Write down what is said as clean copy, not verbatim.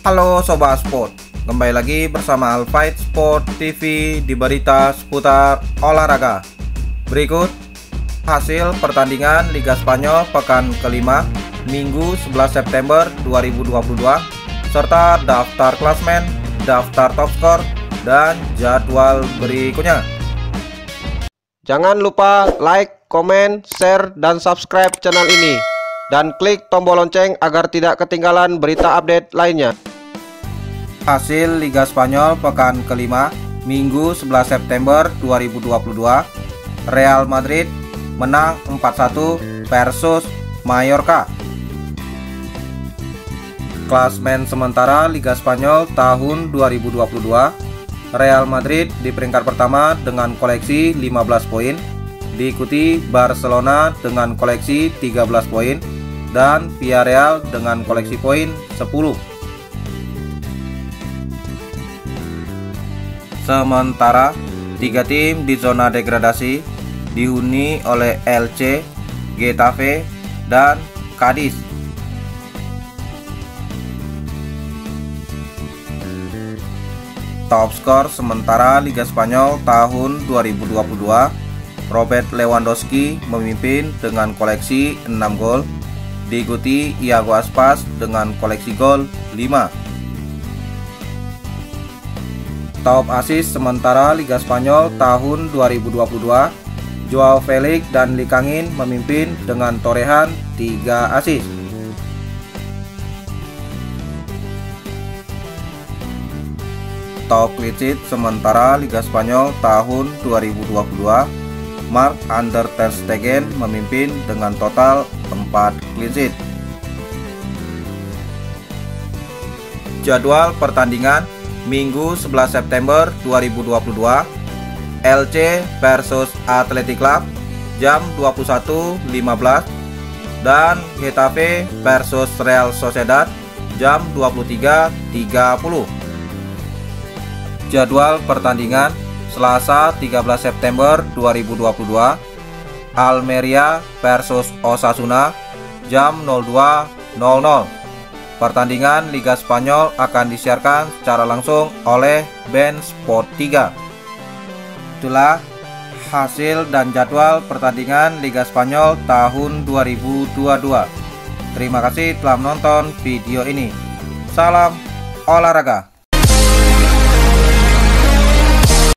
Halo Sobat Sport, kembali lagi bersama Alfight Sport TV di berita seputar olahraga. Berikut hasil pertandingan Liga Spanyol pekan kelima Minggu 11 September 2022 serta daftar klasmen, daftar top skor, dan jadwal berikutnya. Jangan lupa like, komen, share, dan subscribe channel ini dan klik tombol lonceng agar tidak ketinggalan berita update lainnya. Hasil Liga Spanyol pekan kelima Minggu 11 September 2022, Real Madrid menang 4-1 versus Mallorca. Klasmen sementara Liga Spanyol tahun 2022, Real Madrid di peringkat pertama dengan koleksi 15 poin, diikuti Barcelona dengan koleksi 13 poin dan Villarreal dengan koleksi poin 10. Sementara tiga tim di zona degradasi dihuni oleh Elche, Getafe, dan Cadiz. Top skor sementara Liga Spanyol tahun 2022, Robert Lewandowski memimpin dengan koleksi 6 gol, diikuti Iago Aspas dengan koleksi gol 5. Top assist sementara Liga Spanyol tahun 2022, Joao Felix dan Likangin memimpin dengan torehan 3 assist. Top clean sheet sementara Liga Spanyol tahun 2022, Marc-Andre ter Stegen memimpin dengan total 4 clean sheet. Jadwal pertandingan Minggu 11 September 2022, Elche versus Athletic Club jam 21.15 dan Getafe versus Real Sociedad jam 23.30. Jadwal pertandingan Selasa 13 September 2022, Almeria versus Osasuna jam 02.00. Pertandingan Liga Spanyol akan disiarkan secara langsung oleh BeIN Sport 3. Itulah hasil dan jadwal pertandingan Liga Spanyol tahun 2022. Terima kasih telah menonton video ini. Salam olahraga.